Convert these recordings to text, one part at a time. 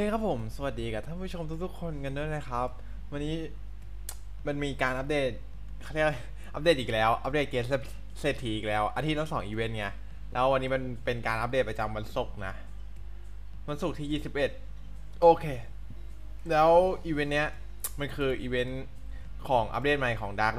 ครับผมสวัสดีกับท่านผู้ชมทุกๆคนกันด้วยนะครับวันนี้มันมีการอัปเดตเขาเรียกอัปเดตอีกแล้วอัปเดตเกมเศรษฐีอีกแล้วอาทิตย์ละ2 อีเวนต์ไงแล้ววันนี้มันเป็นการอัปเดตประจำวันศุกร์นะวันศุกร์ที่21โอเคแล้วอีเวนต์เนี้ยมันคืออีเวนต์ของอัปเดตใหม่ของ Dark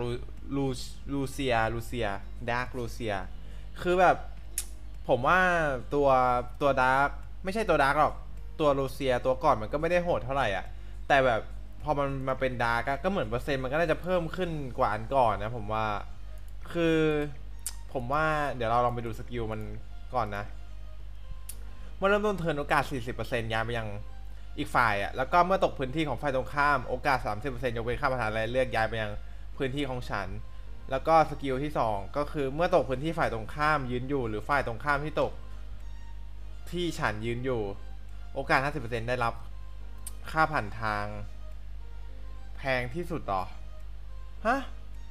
Lucia Dark Lucia คือแบบผมว่าตัวดาร์กไม่ใช่ตัวดาร์กหรอกตัวลูเซียตัวก่อนมันก็ไม่ได้โหดเท่าไหร่อ่ะแต่แบบพอมันมาเป็นดาร์กก็เหมือนเปอร์เซ็นต์มันก็น่าจะเพิ่มขึ้นกว่าอันก่อนนะผมว่าคือผมว่าเดี๋ยวเราลองไปดูสกิลมันก่อนนะเมื่อเริ่มต้นเทิร์นโอกาส 40% ย้ายไปยังอีกฝ่ายอ่ะแล้วก็เมื่อตกพื้นที่ของฝ่ายตรงข้ามโอกาส 30% ยกเว้นค่าประธานและเลือกย้ายไปยังพื้นที่ของฉันแล้วก็สกิลที่2ก็คือเมื่อตกพื้นที่ฝ่ายตรงข้ามยืนอยู่หรือฝ่ายตรงข้ามที่ตกที่ฉันยืนอยู่โอกาส 50% ได้รับค่าผ่านทางแพงที่สุดหรอฮะ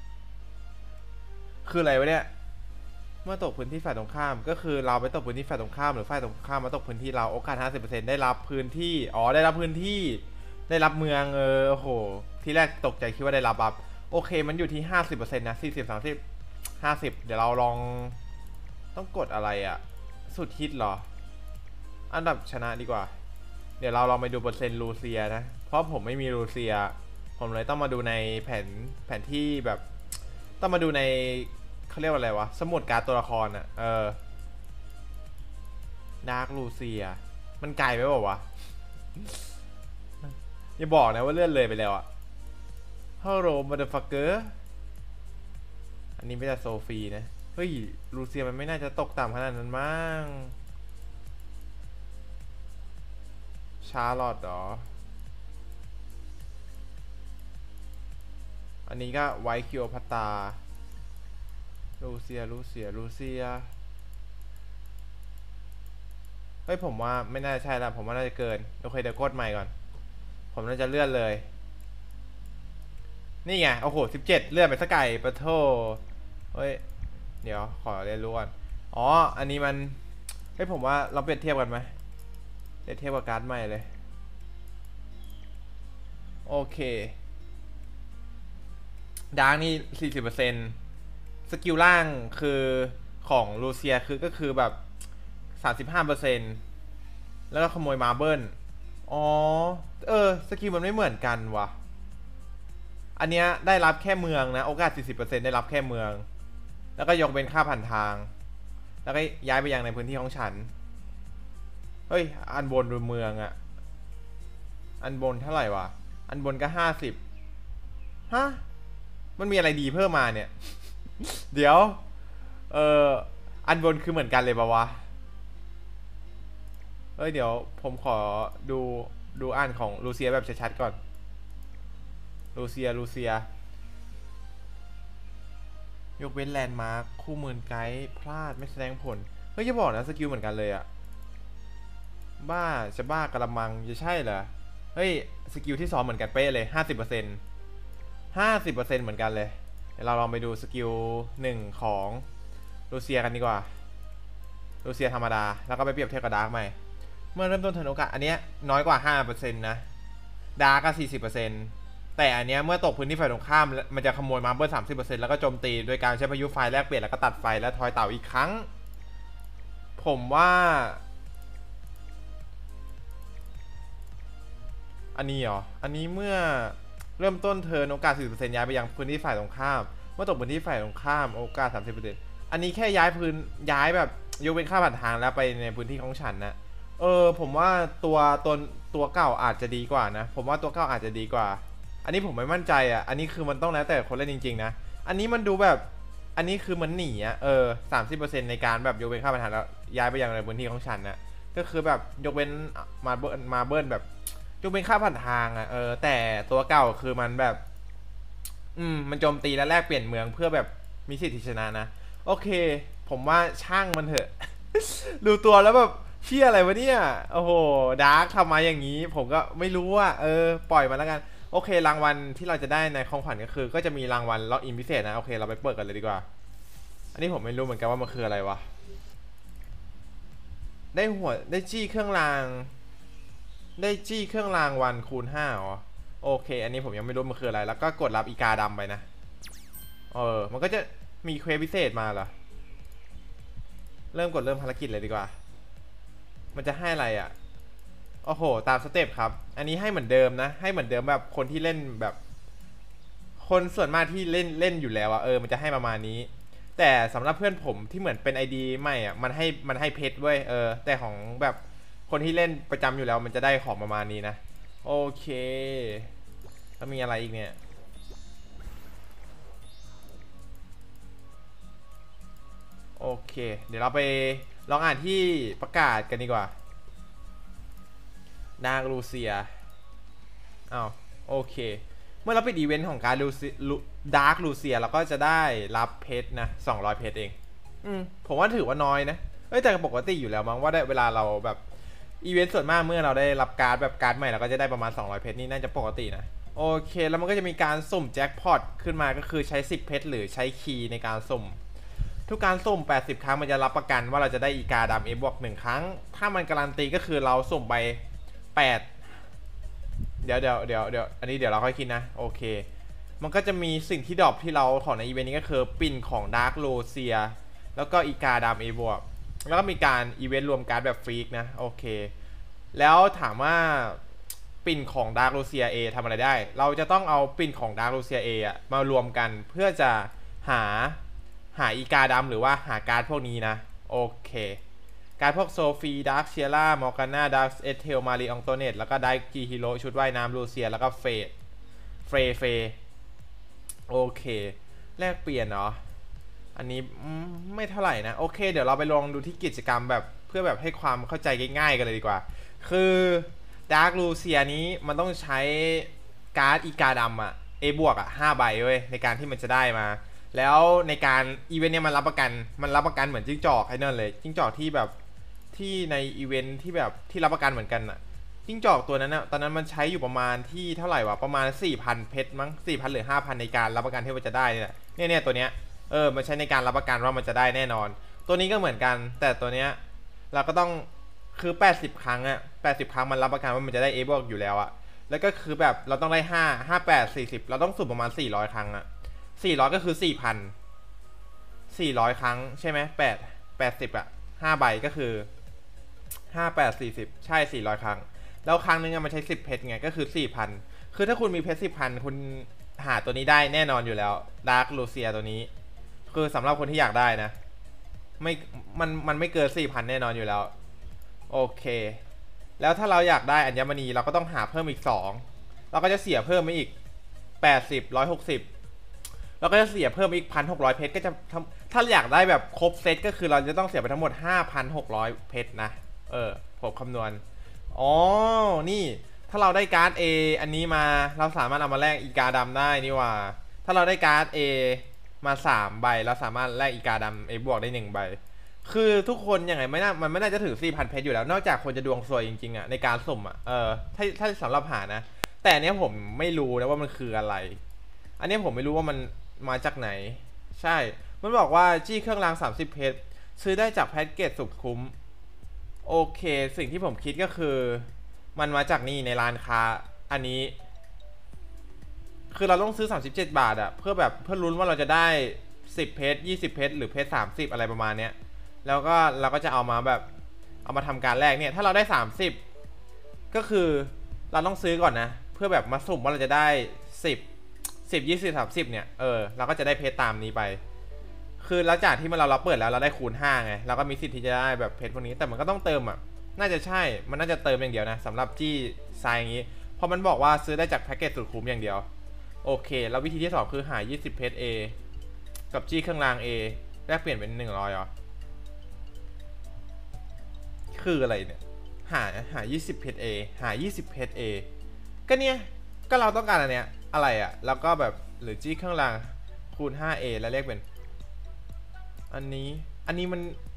คืออะไรวะเนี่ยเมื่อตกพื้นที่ฝ่ายตรงข้ามก็คือเราไปตกพื้นที่ฝ่ายตรงข้ามหรือฝ่ายตรงข้ามมาตกพื้นที่เราโอกาส 50% ได้รับพื้นที่ได้รับพื้นที่ได้รับเมืองโอ้โหที่แรกตกใจคิดว่าได้รับโอเคมันอยู่ที่ 50% นะ40 30 50เดี๋ยวเราลองต้องกดอะไรอะสุดฮิตหรออันดับชนะดีกว่าเดี๋ยวเราลองไปดูเปอร์เซ็นต์ลูเซียนะเพราะผมไม่มีลูเซียผมเลยต้องมาดูในแผนที่แบบต้องมาดูในเขาเรียกว่าอะไรวะสมุดการ์ดตัวละครอะดาร์กลูเซียมันไกลไปเปล่าวะอย่าบอกนะว่าเลื่อนเลยไปแล้วอะฮัลโหลมาเดอะฟักเกอร์อันนี้ไม่ใช่โซฟีนะเฮ้ยลูเซียมันไม่น่าจะตกต่ำขนาดนั้นมั้งชาร์ลอตหรออันนี้ก็ไวคิวพัตตาลูเซียเฮ้ยผมว่าไม่น่าใช่ละผมว่าน่าจะเกินโอเคเดี๋ยวกดใหม่ก่อนผมน่าจะเลื่อนเลยนี่ไงโอ้โห17เลื่อนไปสักไก่ปะโถเฮ้ยเดี๋ยวขอเรียนรู้ก่อนอ๋ออันนี้มันเฮ้ยผมว่าเราเปรียบเทียบกันไหมเปรียบเทียบกับการ์ดใหม่เลยโอเคดาร์กนี่ 40%สกิลล่างคือของลูเซียคือก็คือแบบ 35%แล้วก็ขโมยมาเบิลอ๋อสกิลมันไม่เหมือนกันวะอันเนี้ยได้รับแค่เมืองนะโอกาส 40% ได้รับแค่เมืองแล้วก็ยกเป็นค่าผ่านทางแล้วก็ย้ายไปยังในพื้นที่ของฉันเฮ้ยอันบนดูเมืองอะอันบนเท่าไหร่วะอันบนก็50ฮะมันมีอะไรดีเพิ่มมาเนี่ยเดี๋ยวเอออันบนคือเหมือนกันเลยปะวะเดี๋ยวผมขอดูอ่านของลูเซียแบบชัดๆก่อนลูเซียยกเว้นแลนด์มาร์คคู่มือไกด์พลาดไม่แสดงผลเฮ้ยจะบอกนะสกิลเหมือนกันเลยอะบ้าจะบ้ากระมังจะใช่เหรอเฮ้ยสกิลที่2เหมือนกันเป๊ะเลย50%เหมือนกันเลยเดี๋ยวเราลองไปดูสกิล1ของลูเซียกันดีกว่าลูเซียธรรมดาแล้วก็ไปเปรียบเทียบกับดาร์กใหม่เมื่อเริ่มต้นเทิร์นโอกาสอันเนี้ยน้อยกว่า 5% นะดาร์กก็ 40%แต่อันเนี้ยเมื่อตกพื้นที่ฝ่ายตรงข้ามมันจะขโมยมาเบิล 30% แล้วก็โจมตีโดยการใช้พายุไฟแลกเปลี่ยนแล้วก็ตัดไฟและทอยเต่าอีกครั้งผมว่าอันนี้เหรออันนี้เมื่อเริ่มต้นเทิร์นโอกาส 40% ย้ายไปยังพื้นที่ฝ่ายตรงข้ามเมื่อตกพื้นที่ฝ่ายตรงข้ามโอกาส 30%อันนี้แค่ย้ายแบบยกเว้นค่าผ่านทางแล้วไปในพื้นที่ของฉันนะผมว่าตัวเก่าอาจจะดีกว่านะผมว่าตัวเก่าอาจจะดีกว่าอันนี้ผมไม่มั่นใจอ่ะอันนี้คือมันต้องแล้วแต่คนเล่นจริงๆนะอันนี้มันดูแบบอันนี้คือมันหนีอ่ะ30%ในการแบบยกเว้นค่าผ่านทางแล้วย้ายไปยังในพื้นที่ของฉันนะก็คือแบบยกเว้นมาเบิลแบบยกเว้นค่าผ่านทางอ่ะแต่ตัวเก่าคือมันแบบมันโจมตีและแลกเปลี่ยนเมืองเพื่อแบบมีสิทธิชนะนะโอเคผมว่าช่างมันเถอะดูตัวแล้วแบบเชี่ยอะไรวะเนี่ยโอ้โหดาร์กทำมาอย่างนี้ผมก็ไม่รู้ว่าปล่อยมาแล้วกันโอเครางวัลที่เราจะได้ในของขวัญก็คือก็จะมีรางวัลล็อกอินพิเศษนะโอเคเราไปเปิดกันเลยดีกว่าอันนี้ผมไม่รู้เหมือนกันว่ามันคืออะไรวะได้จี้เครื่องรางได้จี้เครื่องรางวันคูณ5อ๋อโอเคอันนี้ผมยังไม่รู้มันคืออะไรแล้วก็กดรับอีกาดำไปนะมันก็จะมีเควสพิเศษมาเหรอเริ่มภารกิจเลยดีกว่ามันจะให้อะไรอ่ะโอ้โหตามสเต็ปครับอันนี้ให้เหมือนเดิมนะให้เหมือนเดิมแบบคนที่เล่นแบบคนส่วนมากที่เล่นอยู่แล้วอะมันจะให้ประมาณนี้แต่สำหรับเพื่อนผมที่เหมือนเป็น ID ใหม่อ่ะมันให้เพชรเว้ยแต่ของแบบคนที่เล่นประจำอยู่แล้วมันจะได้ของประมาณนี้นะโอเคแล้วมีอะไรอีกเนี่ยโอเคเดี๋ยวเราไปลองอ่านที่ประกาศกันดีกว่าดาร์กลูเซียอ้าวโอเคเมื่อเราปิดอีเวนต์ของการดาร์กลูเซียเราก็จะได้รับเพชรนะ200เพชรเองผมว่าถือว่าน้อยนะแต่ปกติอยู่แล้วมั้งว่าได้เวลาเราแบบอีเวนต์ส่วนมากเมื่อเราได้รับการ์ดแบบการ์ดใหม่เราก็จะได้ประมาณ200เพชรนี่น่าจะปกตินะโอเคแล้วมันก็จะมีการสุ่มแจ็คพอตขึ้นมาก็คือใช้10เพชรหรือใช้คีย์ในการสุ่มทุกการสุ่ม80ครั้งมันจะรับประกันว่าเราจะได้อีกาดำ F บวก1ครั้งถ้ามันการันตีก็คือเราสุ่มไป8เดี๋ยวอันนี้เดี๋ยวเราค่อยคิดนะโอเคมันก็จะมีสิ่งที่ดรอปที่เราถอนในอีเวนต์นี้ก็คือปิ่นของดาร์กโลเซียแล้วก็อีกาดำ A บวกแล้วก็มีการอีเวนต์รวมการ์ดแบบฟรีกนะโอเคแล้วถามว่าปิ่นของดาร์กโลเซีย A ทำอะไรได้เราจะต้องเอาปิ่นของดาร์กโลเซีย A อะมารวมกันเพื่อจะหาอีกาดำหรือว่าหาการ์ดพวกนี้นะโอเคการพวกโซฟีดาร์คเชียร่ามอร์กาน่าดาร์คเอเทลมารีอองโตเนตแล้วก็ไดกีฮิโร่ชุดว่ายน้ำลูเซียแล้วก็เฟโอเคแลกเปลี่ยนเนาะอันนี้ไม่เท่าไหร่นะโอเคเดี๋ยวเราไปลองดูที่กิจกรรมแบบเพื่อแบบให้ความเข้าใจง่ายๆกันเลยดีกว่าคือดาร์กลูเซียนี้มันต้องใช้การ์ดอีกาดำอะA บวกอะ5ใบเว้ยในการที่มันจะได้มาแล้วในการอีเวนต์เนี่ยมันรับประกันเหมือนจิ้งจอกไอ้นั่นเลยจิ้งจอกที่แบบที่ในอีเวนต์ที่แบบที่รับประกันเหมือนกันอะจิ้งจอกตัวนั้นนะตอนนั้นมันใช้อยู่ประมาณที่เท่าไหร่วะประมาณ 4,000 เพชรมั้ง 4,000 หรือ 5,000 ในการรับประกันที่มันจะได้เนี่ยตัวเนี้ยมันใช้ในการรับประกันว่ามันจะได้แน่นอนตัวนี้ก็เหมือนกันแต่ตัวเนี้ยเราก็ต้องคือ80ครั้งอะ80ครั้งมันรับประกันว่ามันจะได้ A บวกอยู่แล้วอะแล้วก็คือแบบเราต้องได้5 5 8 40เราต้องสุ่มประมาณ400ครั้งอะ400ก็คือ4,400ครั้งใช่ไหม80อะ5ใบก็คือ5 8 40ใช่400ครั้งแล้วครั้งนึงมันใช้10เพชรไงก็คือ 4,000 คือถ้าคุณมีเพชร 10,000 คุณหาตัวนี้ได้แน่นอนอยู่แล้วดาร์กลูเซียตัวนี้คือสำหรับคนที่อยากได้นะไม่มันไม่เกิน 4,000 แน่นอนอยู่แล้วโอเคแล้วถ้าเราอยากได้อัญมณีเราก็ต้องหาเพิ่มอีก2เราก็จะเสียเพิ่มไปอีก80 160เราก็จะเสียเพิ่มอีก 1,600 เพชรก็จะถ้าอยากได้แบบครบเซตก็คือเราจะต้องเสียไปทั้งหมด 5,600 เพชรนะผมคำนวณอ๋อนี่ถ้าเราได้การ์ด A อันนี้มาเราสามารถเอามาแลกอีกาดำได้นี่ว่าถ้าเราได้การ์ด A มา3ใบเราสามารถแลกอีกาดำ A บวกได้1ใบคือทุกคนยังไงมันไม่น่าจะถึง 4,000 เพชรอยู่แล้วนอกจากคนจะดวงซวยจริงๆอ่ะในการสุ่มอ่ะถ้าสำหรับหานะแต่อันนี้ผมไม่รู้นะว่ามันคืออะไรอันนี้ผมไม่รู้ว่ามันมาจากไหนใช่มันบอกว่าจี้เครื่องราง30เพชรซื้อได้จากแพ็กเกจสุดคุ้มโอเคสิ่งที่ผมคิดก็คือมันมาจากนี่ในร้านค้าอันนี้คือเราต้องซื้อ37บาทอะเพื่อลุ้นว่าเราจะได้10เพชร20เพชรหรือเพชร30อะไรประมาณเนี้ยแล้วก็เราก็จะเอามาทำการแลกเนี่ยถ้าเราได้30ก็คือเราต้องซื้อก่อนนะเพื่อแบบมาสุ่มว่าเราจะได้10 20 30เนี่ยเราก็จะได้เพชรตามนี้ไปคือหลังจากที่เราเปิดแล้วเราได้คูณ5ไงเราก็มีสิทธิ์ที่จะได้แบบเพชรพวกนี้แต่มันก็ต้องเติมอ่ะน่าจะใช่มันน่าจะเติมอย่างเดียวนะสำหรับจี้ทรายอย่างนี้เพราะมันบอกว่าซื้อได้จากแพ็กเกจสุดคุ้มอย่างเดียวโอเคแล้ววิธีที่2คือหา20เพชร A กับจี้เครื่องราง A แลกเปลี่ยนเป็น100เหรอคืออะไรเนี่ยหา20เพชร A หา20เพชร A ก็เนี่ยก็เราต้องการอันเนี้ยอะไรอ่ะแล้วก็แบบหรือจี้เครื่องรางคูณ 5A แล้วเรียกเป็นอันนี้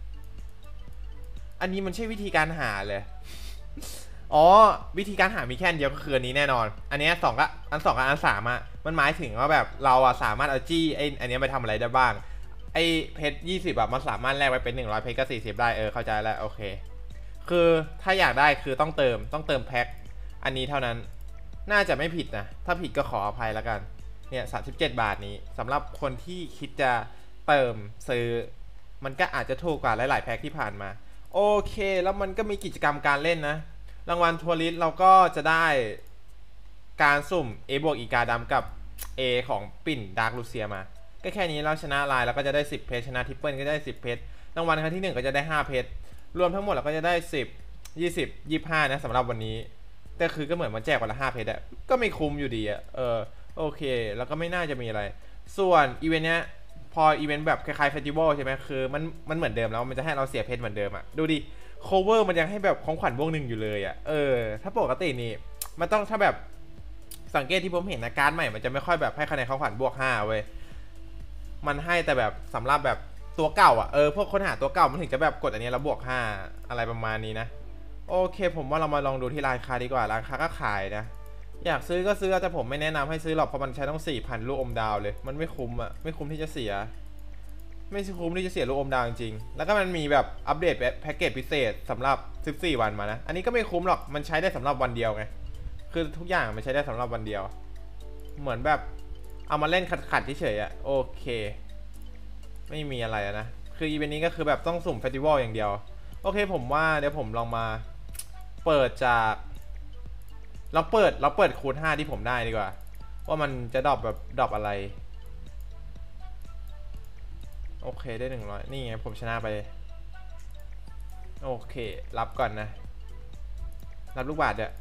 มันใช่วิธีการหาเลยอ๋อวิธีการหามีแค่เดียวก็คืออันนี้แน่นอนอันนี้2กับอัน2กับอัน3อ่ะมันหมายถึงว่าแบบเราอ่ะสามารถเอาจี้อันนี้ไปทำอะไรได้บ้างไอเพชร20แบบมันสามารถแลกไปเป็น100เพชรก็40ได้เข้าใจแล้วโอเคคือถ้าอยากได้คือต้องเติมแพ็คอันนี้เท่านั้นน่าจะไม่ผิดนะถ้าผิดก็ขออภัยแล้วกันเนี่ย37 บาทนี้สำหรับคนที่คิดจะเติมซื้อมันก็อาจจะถูกกว่าหลายๆแพ็คที่ผ่านมาโอเคแล้วมันก็มีกิจกรรมการเล่นนะรางวัลทัวริสเราก็จะได้การสุ่ม A บวกอีกาดำกับ A ของปิ่นดาร์กลูเซียมาก็แค่นี้เราชนะลายแล้วก็จะได้10เพชรชนะทริปเปิลก็ได้10เพชรรางวัลครั้งที่1ก็จะได้5เพชรรวมทั้งหมดเราก็จะได้10 20 25นะสำหรับวันนี้แต่คือก็เหมือนมันแจกวันละ5เพชรอะก็ไม่คุ้มอยู่ดีอะโอเคแล้วก็ไม่น่าจะมีอะไรส่วนอีเวนต์เนี้ยพออีเวนต์แบบคล้ายๆเฟสติวัลใช่ไหมคือมันเหมือนเดิมแล้วมันจะให้เราเสียเพชรเหมือนเดิมอะดูดิโคเวอร์มันยังให้แบบของขวัญบวก 1อยู่เลยอะถ้าปกตินี่มันต้องถ้าแบบสังเกตที่ผมเห็นนะการ์ดใหม่มันจะไม่ค่อยแบบให้คะแนนของขวัญบวก5เว้ยมันให้แต่แบบสำหรับแบบตัวเก่าอ่ะพวกคนหาตัวเก่ามันถึงจะแบบกดอันนี้แล้วบวก5อะไรประมาณนี้นะโอเคผมว่าเรามาลองดูที่ร้านค้าดีกว่าร้านค้าก็ขายนะอยากซื้อก็ซื้อแต่ผมไม่แนะนำให้ซื้อหรอกเพราะมันใช้ต้อง 4,000 ลูกอมดาวเลยมันไม่คุ้มอ่ะไม่คุ้มที่จะเสียไม่คุ้มที่จะเสียลูกอมดาวจริงๆแล้วก็มันมีแบบอัปเดตแพ็กเกจพิเศษสำหรับ14 วันมานะอันนี้ก็ไม่คุ้มหรอกมันใช้ได้สำหรับวันเดียวไงคือทุกอย่างมันใช้ได้สำหรับวันเดียวเหมือนแบบเอามาเล่นขัดเฉยๆอ่ะโอเคไม่มีอะไรนะคืออีเวนต์นี้ก็คือแบบต้องสุ่มเฟสติวัลอย่างเดียวโอเคผมว่าเดี๋ยวผมลองมาเปิดจากเราเปิดคูณ5ที่ผมได้ดีกว่าว่ามันจะดรอปแบบดรอปอะไรโอเคได้100นี่ไงผมชนะไปโอเครับก่อนนะรับลูกบาศก์เนี่ย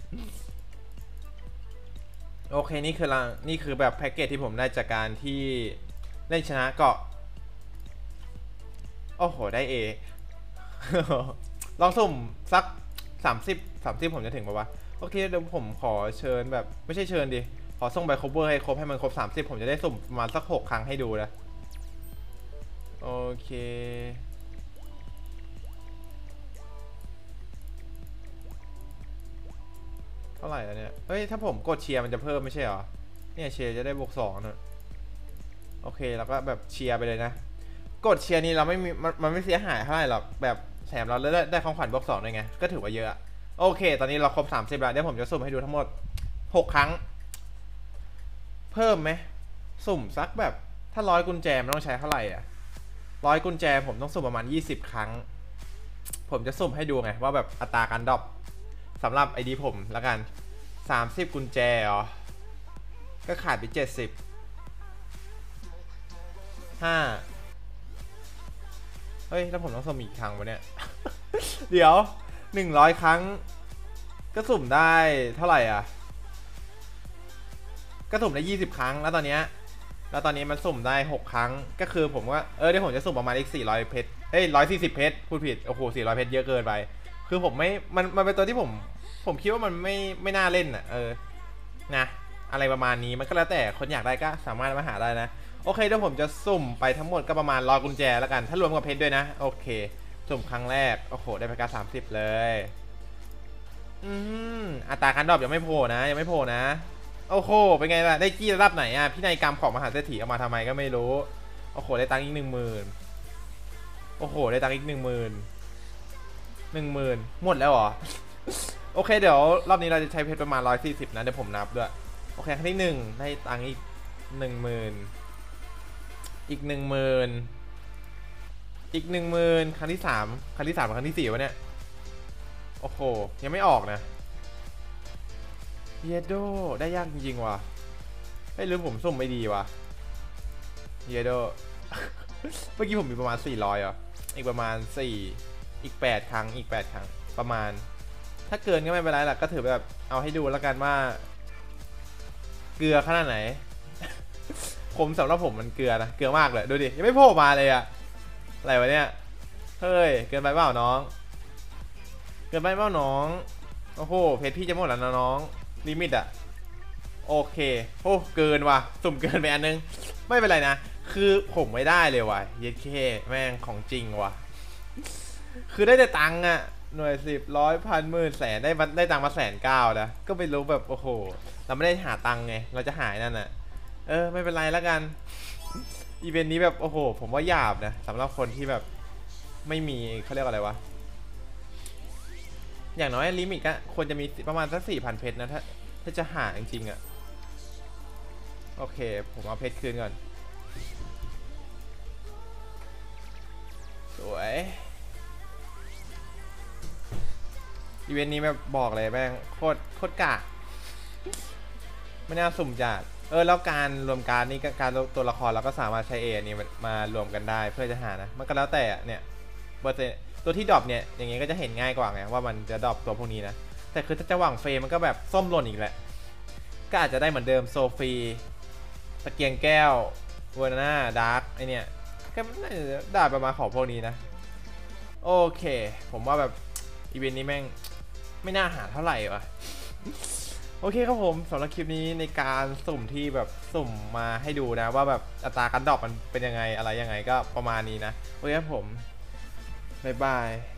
โอเคนี่คือแบบแพ็กเกจที่ผมได้จากการที่เล่นชนะเกาะโอ้โหได้ A ลองสุ่มสัก30ผมจะถึงป่าวะโอเคเดี๋ยวผมขอเชิญแบบไม่ใช่เชิญดิขอส่งใบ cover ให้ครบให้มันครบ30ผมจะได้สุ่มประมาณสัก6 ครั้งให้ดูนะโอเคเท่าไหร่แล้วเนี่ยเฮ้ยถ้าผมกดเชียร์มันจะเพิ่มไม่ใช่เหรอเนี่ยเชียร์จะได้บวก2นะโอเคแล้วก็แบบเชียร์ไปเลยนะกดเชียร์นี่เราไม่มีมันไม่เสียหายเท่าไหร่หรอกแบบแถมเราได้ของขวัญบวก2ด้วยไงก็ถือว่าเยอะโอเคตอนนี้เราครบ30แล้วเดี๋ยวผมจะสุ่มให้ดูทั้งหมด6 ครั้งเพิ่มไหมสุ่มสักแบบถ้า100 กุญแจมันต้องใช้เท่าไหร่อ่ะ100 กุญแจผมต้องสุ่มประมาณ20 ครั้งผมจะสุ่มให้ดูไงว่าแบบอัตราการดรอปสำหรับไอดีผมแล้วกัน30 กุญแจอ๋อก็ขาดไป70 5เฮ้ยแล้วผมต้องสุ่มอีกครั้งวะเนี่ย เดี๋ยว100 ครั้งก็สุ่มได้เท่าไหร่อ่ะก็สุ่มได้20 ครั้งแล้วตอนนี้มันสุ่มได้6 ครั้งก็คือผมว่าเดี๋ยวผมจะสุ่มประมาณอีก400 เพชร140 เพชรพูดผิดโอ้โห400 เพชรเยอะเกินไปคือผมไม่มันเป็นตัวที่ผมคิดว่ามันไม่น่าเล่นอ่ะนะอะไรประมาณนี้มันก็แล้วแต่คนอยากได้ก็สามารถมาหาได้นะโอเคเดี๋ยวผมจะสุ่มไปทั้งหมดก็ประมาณ100 กุญแจแล้วกันถ้ารวมกับเพชรด้วยนะโอเคสุ่มครั้งแรกโอ้โหได้ไปการ30เลยอัตราการดรอปยังไม่โผล่นะโอ้โหเป็นไงล่ะได้กี้ระดับไหนอ่ะพี่นายกรรมของมหาเศรษฐีเอามาทำไมก็ไม่รู้โอ้โหได้ตังค์อีก10,000โอ้โหได้ตังค์อีก10,000หมดแล้วเหรอ โอเคเดี๋ยวรอบนี้เราจะใช้เพชรประมาณ140นะเดี๋ยวผมนับด้วยโอเคครั้งที่1ได้ตังค์อีก10,000อีก10,000อีก10,000ครั้งที่3ครั้งที่4วะเนี่ยโอ้โหยังไม่ออกนะเยโดได้ยากจริงๆว่ะไม่รู้ผมสุ่มไม่ดีว่ะเยโด เมื่อกี้ผมมีประมาณ400อ่ะอีกประมาณ4อีก8 ครั้งอีก8 ครั้งประมาณถ้าเกินก็ไม่เป็นไรหรอกก็ถือแบบเอาให้ดูแล้วกันว่าเกลือขนาดไหน ผมสำหรับผมมันเกลือนะเกลือมากเลยดูดิยังไม่โผล่มาเลยอะอะไรวะเนี่ยเฮ้ยเกินไปเปล่าน้องเกินไปเปล่าน้องโอ้โหเพจพี่จะหมดแล้วนะน้องลิมิตอะโอเคโอ้เกินว่ะสุ่มเกินไปอันนึงไม่เป็นไรนะคือผมไม่ได้เลยว่ะเย็ดเคแม่งของจริงว่ะคือได้แต่ตังค์อะหน่วย10 100 พันหมื่นแสนได้ตังค์มา190,000นะก็ไม่รู้แบบโอ้โหเราไม่ได้หาตังค์ไงเราจะหายนั่นน่ะไม่เป็นไรแล้วกันอีเวนต์นี้แบบโอ้โหผมว่าหยาบนะสำหรับคนที่แบบไม่มีเขาเรียกอะไรวะอย่างน้อยลิมิตก็ควรจะมีประมาณสัก4,000 เพชรนะถ้าจะหาจริงๆอะโอเคผมเอาเพชรคืนก่อนสวยอีเวนต์นี้แบบบอกเลยแม่งโคตรกะไม่น่าสุ่มจัดแล้วการรวมการนี่การตัวละครเราก็สามารถใช้นี่มารวมกันได้เพื่อจะหานะมันก็แล้วแต่เนี่ยเปอร์เซ็นต์ตัวที่ดรอปเนี่ยอย่างงี้ก็จะเห็นง่ายกว่าไงว่ามันจะดรอปตัวพวกนี้นะแต่คือถ้าจะหวังเฟรมมันก็แบบส้มหล่นอีกแหละก็อาจจะได้เหมือนเดิมโซฟีตะเกียงแก้วเวอร์นาดาร์กไอเนี่ยก็น่าจะได้ประมาณของพวกนี้นะโอเคผมว่าแบบอีเวนต์นี้แม่งไม่น่าหาเท่าไหร่วะโอเคครับผมสำหรับคลิปนี้ในการสุ่มที่แบบสุ่มมาให้ดูนะว่าแบบอัตราการดรอปมันเป็นยังไงอะไรยังไงก็ประมาณนี้นะโอเคครับผมบ๊ายบาย